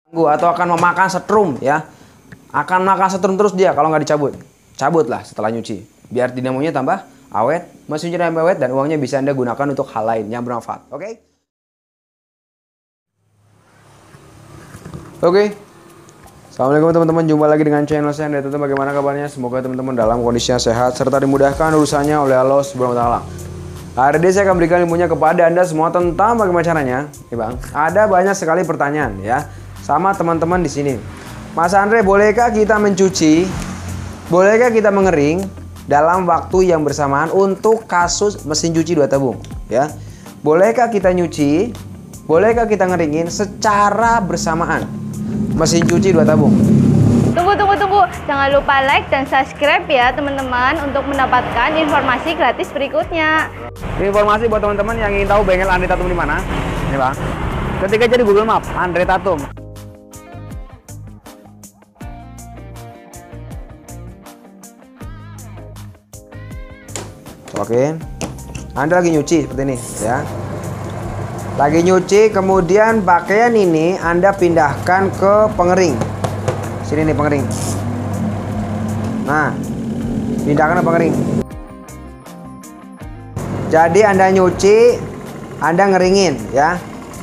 atau akan memakan setrum ya. Akan makan setrum terus dia kalau nggak dicabut. Cabutlah setelah nyuci. Biar dinamonya tambah awet, mesin cuci tambah awet, dan uangnya bisa Anda gunakan untuk hal lain yang bermanfaat. Oke? Oke. Assalamualaikum teman-teman, jumpa lagi dengan channel saya. Dan tentu bagaimana kabarnya? Semoga teman-teman dalam kondisinya sehat serta dimudahkan urusannya oleh Allah Subhanahu wa taala. Hari ini saya akan berikan ilmunya kepada Anda semua tentang bagaimana caranya. Nih Bang, ada banyak sekali pertanyaan ya sama teman-teman di sini. Mas Andre, bolehkah kita mencuci? Bolehkah kita mengering dalam waktu yang bersamaan untuk kasus mesin cuci 2 tabung ya? Bolehkah kita nyuci? Bolehkah kita ngeringin secara bersamaan mesin cuci 2 tabung? Tunggu. Jangan lupa like dan subscribe ya teman-teman untuk mendapatkan informasi gratis berikutnya. Informasi buat teman-teman yang ingin tahu bengkel Andre Tatum di mana? Nih Bang. Ketik aja di Google Map Andre Tatum. Oke. Anda lagi nyuci seperti ini ya. Lagi nyuci, kemudian pakaian ini Anda pindahkan ke pengering. Sini nih pengering. Nah, pindahkan ke pengering. Jadi Anda nyuci, Anda ngeringin ya.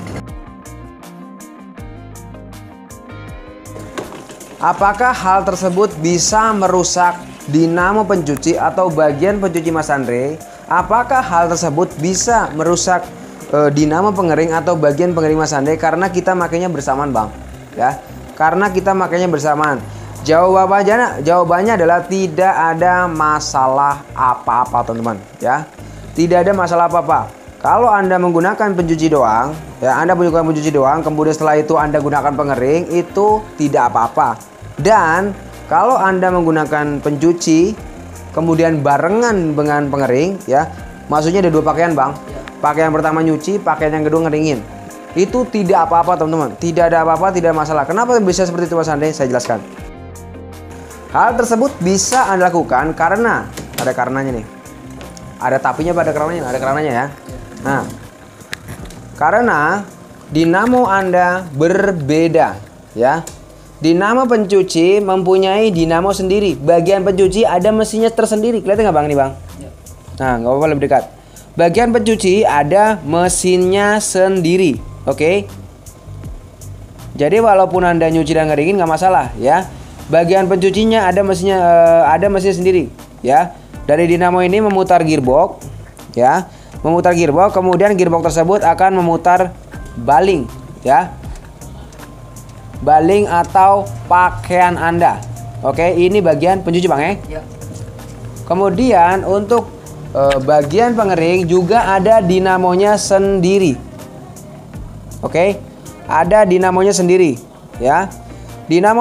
Apakah hal tersebut bisa merusak dinamo pencuci atau bagian pencuci Mas Andre? Apakah hal tersebut bisa merusak dinamo pengering atau bagian pengering Mas Andre karena kita makainya bersamaan Bang ya? Karena kita makainya bersamaan. Jawabannya adalah tidak ada masalah apa-apa teman-teman ya. Tidak ada masalah apa-apa. Kalau Anda menggunakan pencuci doang ya, Anda menggunakan pencuci doang, kemudian setelah itu Anda gunakan pengering, itu tidak apa-apa. Dan kalau Anda menggunakan pencuci kemudian barengan dengan pengering ya, maksudnya ada 2 pakaian Bang. Pakaian pertama nyuci, pakaian yang kedua ngeringin. Itu tidak apa-apa teman-teman. Tidak ada apa-apa, tidak ada masalah. Kenapa bisa seperti itu Mas Andre? Saya jelaskan. Hal tersebut bisa Anda lakukan karena ada karenanya nih. Ada tapinya pada karenanya ya. Nah, karena dinamo Anda berbeda ya. Dinamo pencuci mempunyai dinamo sendiri. Bagian pencuci ada mesinnya tersendiri. Kelihatan nggak Bang ini Bang? Nah, nggak apa-apa, lebih dekat. Bagian pencuci ada mesinnya sendiri. Oke. Jadi walaupun Anda nyuci dan ngeringin nggak masalah ya. Bagian pencucinya ada mesinnya sendiri ya. Dari dinamo ini memutar gearbox ya. Memutar gearbox, kemudian gearbox tersebut akan memutar baling ya. Baling atau pakaian Anda. Oke, ini bagian pencuci Bang ya. Kemudian untuk bagian pengering juga ada dinamonya sendiri. Oke, ada dinamonya sendiri ya. Dinamo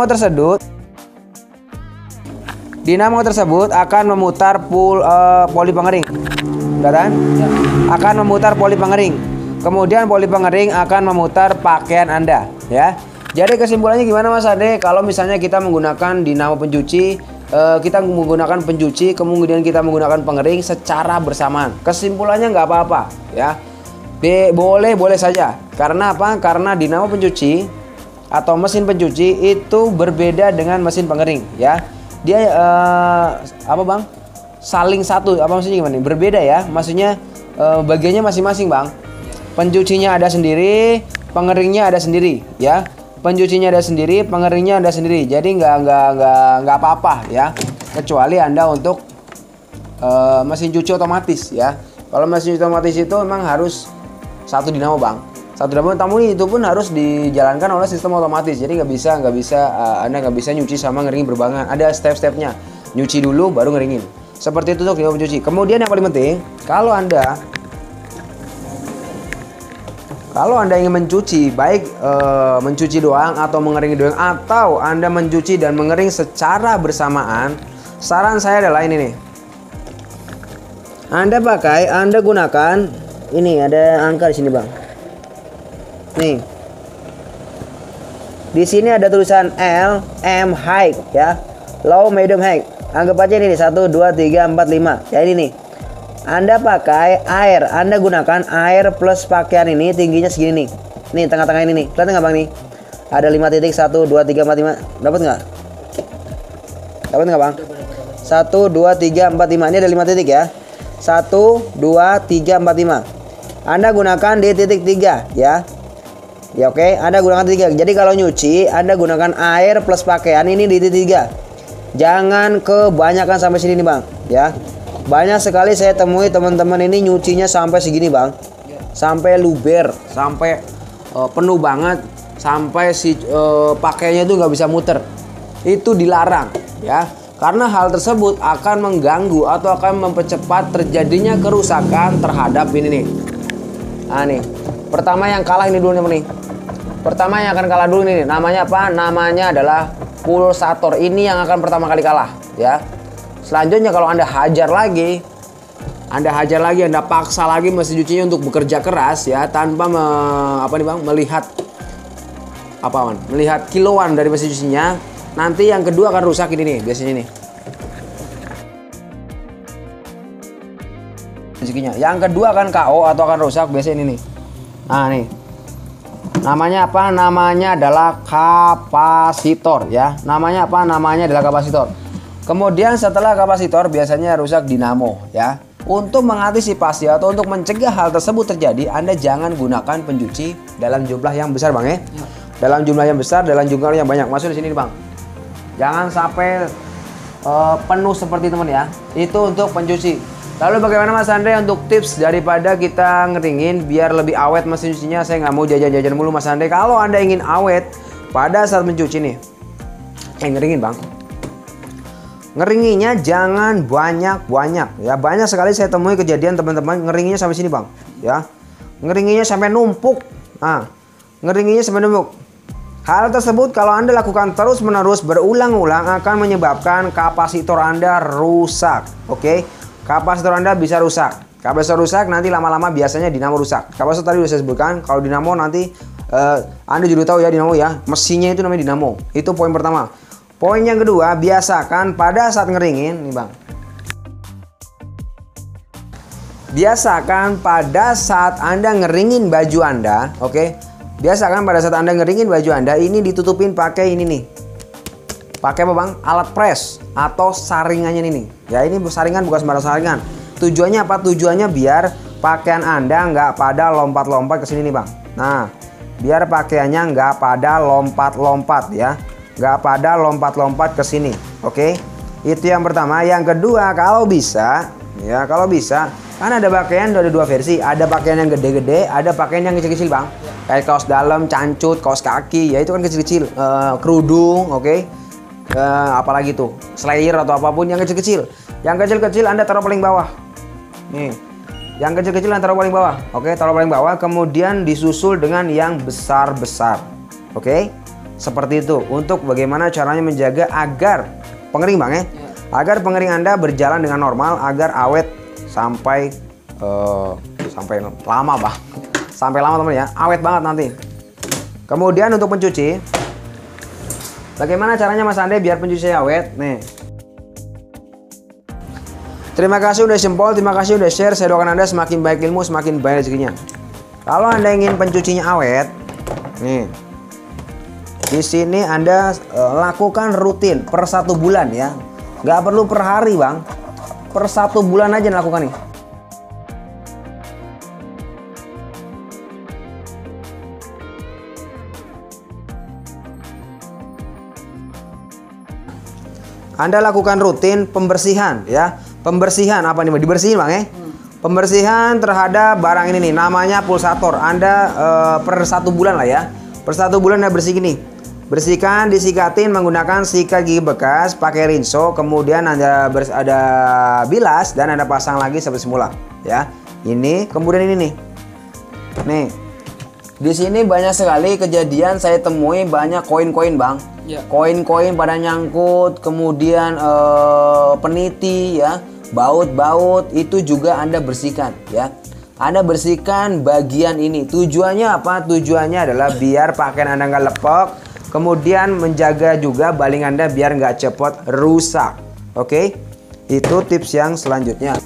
tersebut akan memutar poli pengering. Kelihatan? Akan memutar poli pengering. Kemudian poli pengering akan memutar pakaian Anda ya. Jadi kesimpulannya gimana Mas Ade? Kalau misalnya kita menggunakan dinamo pencuci, kita menggunakan pencuci, kemudian kita menggunakan pengering secara bersamaan. Kesimpulannya nggak apa-apa ya. Boleh saja. Karena apa? Karena dinamo pencuci atau mesin pencuci itu berbeda dengan mesin pengering ya. Dia apa Bang? Saling satu. Apa maksudnya gimana? Berbeda ya. Maksudnya bagiannya masing-masing Bang. Pencucinya ada sendiri, pengeringnya ada sendiri ya. Pencucinya ada sendiri, pengeringnya ada sendiri. Jadi nggak apa-apa ya. Kecuali Anda untuk mesin cuci otomatis ya. Kalau mesin cuci otomatis itu memang harus satu dinamo Bang. Satu dinamo itu pun harus dijalankan oleh sistem otomatis. Jadi Anda nggak bisa nyuci sama ngeringin berbarengan. Ada step-stepnya. Nyuci dulu baru ngeringin. Seperti itu tuh dinamo pencuci. Kemudian yang paling penting, kalau Anda ingin mencuci, baik mencuci doang atau mengering doang, atau Anda mencuci dan mengering secara bersamaan, saran saya adalah ini nih. Anda gunakan ini, ada angka di sini Bang. Nih. Di sini ada tulisan L, M, high ya. Low, medium, high. Anggap aja ini nih 1 2 3 4 5. Ya ini nih. Anda pakai air, Anda gunakan air plus pakaian ini tingginya segini nih. Nih tengah-tengah ini nih, kelihatan nggak Bang nih? Ada 5 titik, 1, 2, 3, 4, 5. Dapat nggak? Dapat nggak Bang? 1, 2, 3, 4, 5. Ini ada 5 titik ya. 1, 2, 3, 4, 5. Anda gunakan di titik 3 ya. Ya oke, Anda gunakan titik 3. Jadi kalau nyuci, Anda gunakan air plus pakaian ini di titik 3. Jangan kebanyakan sampai sini nih Bang, ya. Banyak sekali saya temui teman-teman ini nyucinya sampai segini Bang. Sampai luber, sampai penuh banget, sampai si pakainya itu nggak bisa muter. Itu dilarang ya. Karena hal tersebut akan mengganggu atau akan mempercepat terjadinya kerusakan terhadap ini nih. Nah nih, pertama yang kalah ini dulu nih. Pertama yang akan kalah dulu ini, namanya apa? Namanya adalah pulsator. Ini yang akan pertama kali kalah, ya. Selanjutnya kalau Anda hajar lagi, Anda paksa lagi mesin cucinya untuk bekerja keras, ya, tanpa melihat melihat kiloan dari mesin cucinya. Nanti yang kedua akan rusak ini nih, biasanya nih. Yang kedua akan KO atau akan rusak biasanya ini nih. Nah nih. Namanya apa? Namanya adalah kapasitor ya. Namanya apa? Namanya adalah kapasitor. Kemudian setelah kapasitor biasanya rusak dinamo ya. Untuk mengantisipasi atau untuk mencegah hal tersebut terjadi, Anda jangan gunakan pencuci dalam jumlah yang besar Bang ya. Dalam jumlah yang besar, dalam jumlah yang banyak. Masuk di sini Bang. Jangan sampai penuh seperti teman ya. Itu untuk pencuci. Lalu bagaimana Mas Andre untuk tips daripada kita ngeringin biar lebih awet mesin cucinya? Saya nggak mau jajan-jajan mulu Mas Andre. Kalau Anda ingin awet pada saat mencuci nih, ngeringin Bang. Ngeringinnya jangan banyak-banyak ya. Banyak sekali saya temui kejadian teman-teman ngeringinnya sampai sini Bang ya. Ngeringinnya sampai numpuk. Nah, ngeringinnya sampai numpuk. Hal tersebut kalau Anda lakukan terus-menerus berulang-ulang akan menyebabkan kapasitor Anda rusak. Oke? Kapasitor Anda bisa rusak. Kapasitor rusak nanti lama-lama biasanya dinamo rusak. Kapasitor tadi sudah saya sebutkan. Kalau dinamo nanti Anda juga tahu ya dinamo ya. Mesinnya itu namanya dinamo. Itu poin pertama. Poin yang kedua, biasakan pada saat ngeringin nih Bang. Biasakan pada saat Anda ngeringin baju Anda, oke? Biasakan pada saat Anda ngeringin baju Anda ini ditutupin pakai ini nih. Pakai apa Bang? Alat press atau saringannya ini. Ya ini saringan bukan sembarang saringan. Tujuannya apa? Tujuannya biar pakaian Anda nggak pada lompat-lompat ke sini nih Bang. Nah, biar pakaiannya nggak pada lompat-lompat ya. Nggak pada lompat-lompat ke sini. Oke? Itu yang pertama. Yang kedua, kalau bisa, ya kalau bisa, kan ada pakaian ada dua versi. Ada pakaian yang gede-gede, ada pakaian yang kecil-kecil Bang. Kayak kaos dalam, cancut, kaos kaki, ya itu kan kecil-kecil. Kerudung, oke? Apalagi tuh, slayer atau apapun yang kecil-kecil. Yang kecil-kecil Anda taruh paling bawah. Nih. Yang kecil-kecil Anda taruh paling bawah. Oke, taruh paling bawah, kemudian disusul dengan yang besar-besar. Oke? Seperti itu. Untuk bagaimana caranya menjaga agar pengering Bang ya. Agar pengering Anda berjalan dengan normal, agar awet sampai lama Bang. Sampai lama teman ya, awet banget nanti. Kemudian untuk pencuci, bagaimana caranya Mas Ande biar pencuci awet? Nih. Terima kasih udah jempol, terima kasih udah share. Saya doakan Anda semakin baik ilmu, semakin baik rezekinya. Kalau Anda ingin pencucinya awet, nih. Di sini Anda lakukan rutin per 1 bulan ya. Nggak perlu per hari Bang. Per 1 bulan aja lakukan nih. Anda lakukan rutin pembersihan ya. Pembersihan apa nih? Dibersihin Bang ya. Pembersihan terhadap barang ini nih, namanya pulsator. Anda per 1 bulan lah ya. Per 1 bulan Anda bersihkan nih. Bersihkan, disikatin menggunakan sikat gigi bekas, pakai rinso, kemudian Anda ada bilas dan Anda pasang lagi seperti semula ya. Ini, kemudian ini nih. Nih. Di sini banyak sekali kejadian saya temui banyak koin-koin Bang. Koin-koin pada nyangkut, kemudian peniti ya, baut-baut itu juga Anda bersihkan ya. Anda bersihkan bagian ini. Tujuannya apa? Tujuannya adalah biar pakaian Anda nggak lepek, kemudian menjaga juga baling Anda biar nggak cepat rusak. Oke? Itu tips yang selanjutnya.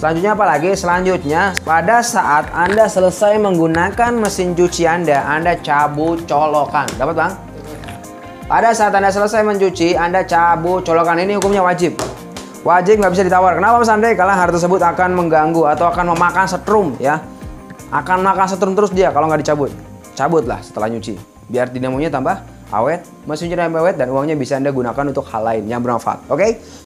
Selanjutnya apa lagi? Selanjutnya, pada saat Anda selesai menggunakan mesin cuci Anda cabut colokan. Dapat, Bang? Pada saat Anda selesai mencuci, Anda cabut colokan. Ini hukumnya wajib. Wajib, nggak bisa ditawar. Kenapa, Mas Andre? Karena hal tersebut akan mengganggu atau akan memakan setrum, ya. Akan makan setrum terus dia kalau nggak dicabut. Cabutlah setelah nyuci. Biar dinamonya tambah awet, mesin cuci tambah awet, dan uangnya bisa Anda gunakan untuk hal lain yang bermanfaat. Oke?